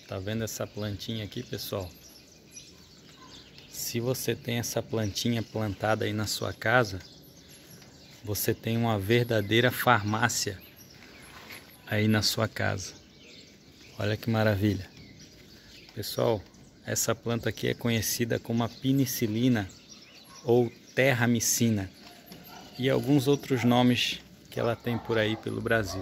Tá vendo essa plantinha aqui, pessoal? Se você tem essa plantinha plantada aí na sua casa, você tem uma verdadeira farmácia aí na sua casa. Olha que maravilha. Pessoal, essa planta aqui é conhecida como a penicilina ou terramicina e alguns outros nomes que ela tem por aí pelo Brasil.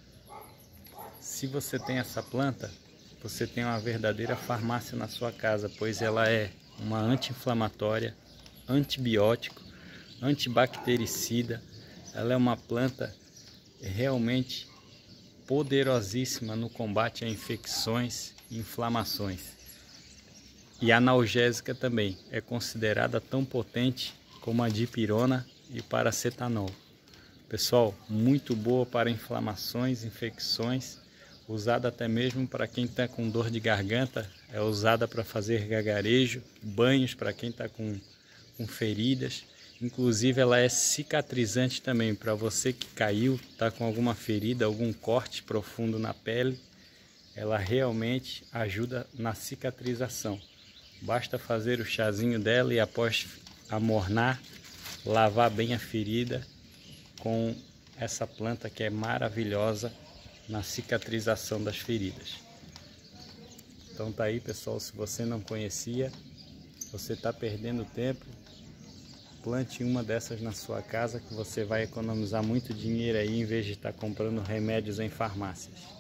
Se você tem essa planta, você tem uma verdadeira farmácia na sua casa, pois ela é uma anti-inflamatória, antibiótico, antibactericida. Ela é uma planta realmente poderosíssima no combate a infecções e inflamações. E analgésica também, é considerada tão potente como a dipirona e paracetamol. Pessoal, muito boa para inflamações, infecções, usada até mesmo para quem está com dor de garganta, é usada para fazer gargarejo, banhos para quem está com feridas. Inclusive ela é cicatrizante também, para você que caiu, está com alguma ferida, algum corte profundo na pele, ela realmente ajuda na cicatrização. Basta fazer o chazinho dela e após amornar, lavar bem a ferida com essa planta que é maravilhosa na cicatrização das feridas. Então tá aí, pessoal, se você não conhecia, você está perdendo tempo. Plante uma dessas na sua casa que você vai economizar muito dinheiro aí em vez de estar comprando remédios em farmácias.